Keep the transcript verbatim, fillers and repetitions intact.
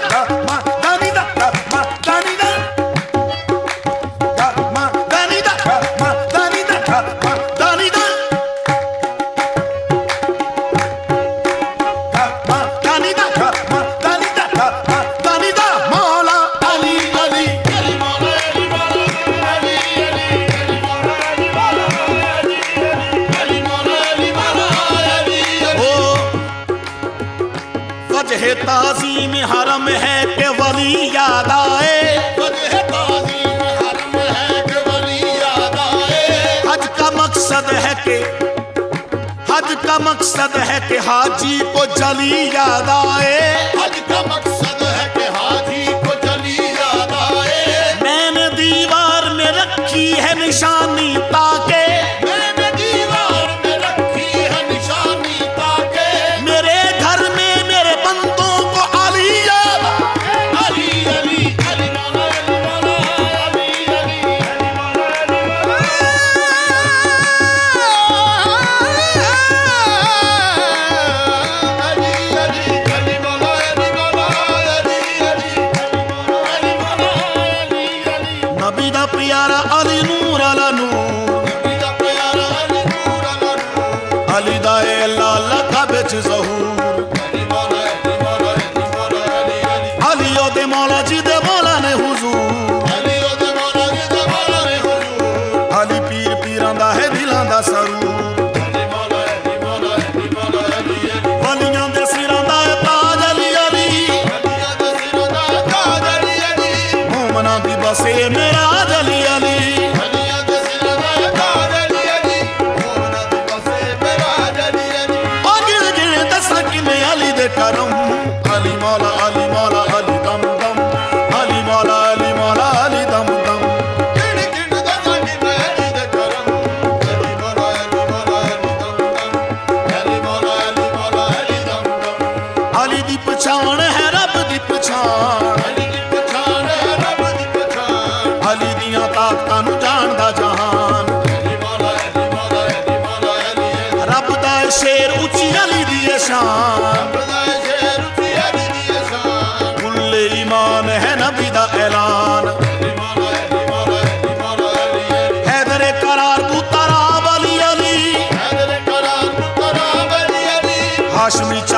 ताज़ीम हरम है कि वली याद आए, ताज़ीम हरम है कि वली याद आए। हज का मकसद है कि हज का मकसद है कि हाजी को जली याद आए। हज का मकसद है कि हाजी को जली याद आए। मैंने दीवार में रखी है निशानी ताके, मैंने दीवार में रखी है निशानी ताके मेरे घर में मेरे बंदों को अली याद आए। अली अली अली मौला अली मौला अली अली अली मौला अली मौला अली अली अली मौला अली मौला अली अली अली मौला अली मौला अली अली। नबी दा प्यारा अली नूर अला नूर, नबी दा प्यारा अली नूर अला नूर। अली दा ए लाला का बिच ज़हूर, अली मौला अली मौला अली मौला अली अली। अली ओदे मौला जी दे मौला ने हुजूर, अली ओदे मौला जी दे मौला ने हुजूर। अली पीर पीरां दा है दिलां दा सरूर, अली मौला अली मौला अली मौला अली अली। वलियां दे सिरां दा है ताज अली अली, अलिया दे सिरों दा ताज अली अली। मोमना दी बसे मेरा अली अली। अलिया दे सिरों दा ताज अली अली। मोमना दी बसे मेरा अली अली। ओ गिण गिण दसां किने अली दे करम, अली मौला अली मौला अली दम दम, अली मौला अली मौला अली दम दम। गिण गिण दसां किने अली दे करम, अली मौला अली मौला अली दम दम। अली मौला अली मौला अली दम दम। अली दी पछाण है रब दी पछाण, अली दी पछाण है रब दी पछाण। अली दियां ताकतां नूं जाणदा जहान। अली मौला अली मौला अली मौला अली अली। रब दा ए शेर उची अली दी ए शान, रब दा शेर उची अली दी शान। कुल्ले ईमान है नबी दा ऐलान। अली मौला अली मौला अली मौला अली अली। हैदरे करार तू तराब अली अली, हैदर करार करार अली अली। हाशमी